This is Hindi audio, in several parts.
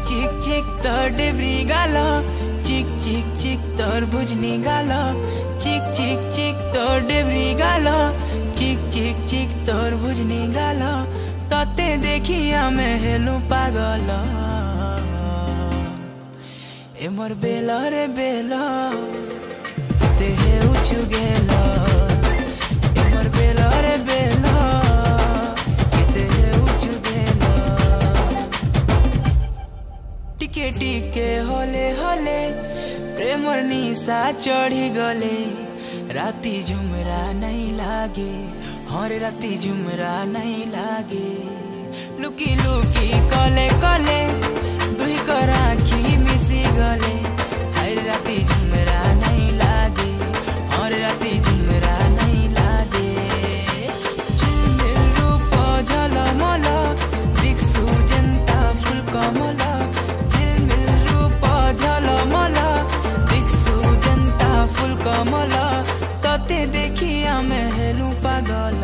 चिक चिक तोर डेब्री गाल, चिक चिक चिक तोर भुजनी गाल, चिक चिक चिक तोर डेब्री गाल, चिक चिक चिक तोर भुजनी गाल। तते देखी आमे हेलु पागल। ए मोर बेला रे बेला ते हे उचु गेला। ए मोर बेला रे बेला ते हे उचु गेला। टिके टिके होले होले प्रेमर निशा चढ़ी गले। राती झुमरा नहीं लागे, हर राती झुमरा नहीं लागे। लुकी लुकी कले कले दुई को राखी मिसी गले। हर राती झुमरा नहीं लागे, हर राती झुमरा नहीं लागे। झिलमिल रूप झलमल दिक्सु जनता फुल कमल। झिलमिल रूप झलमल दिक्सु जनता फुल कमल। तते देखी आमे हेलु पागल।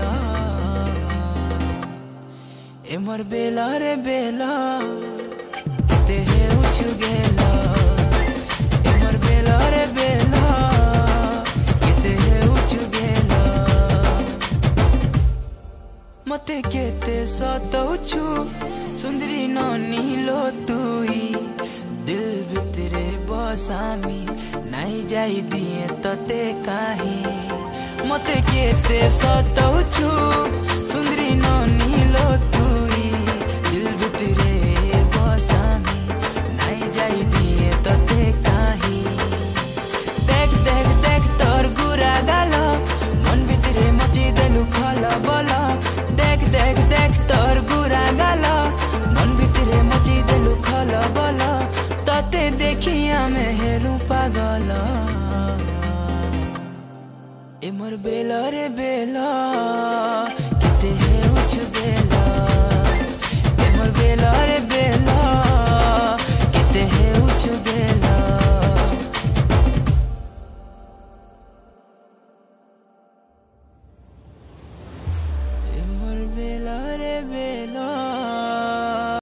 ए मोर बेला रे बेला ते हे उचु गेला। ए मोर बेला रे बेला ते हे उचु गेला। मते केते सतौछु सुंदरी ननी लो तुई। दिल भितरे बसामी नहीं जाई दिए तते काहे। मते केते सतौछु सुंदरी ननी लो तुई। दिल भितरे बसामी नहीं जाई दिए तते काहे। देख देख देख तोर गुरा गाल, मन भितरे मची देलु खलबल। देख देख देख तोर गुरा गाल, मन भितरे मची देलु खलबल। तते देखी आमे हेलु पागल। ए मोर बेला रे बेला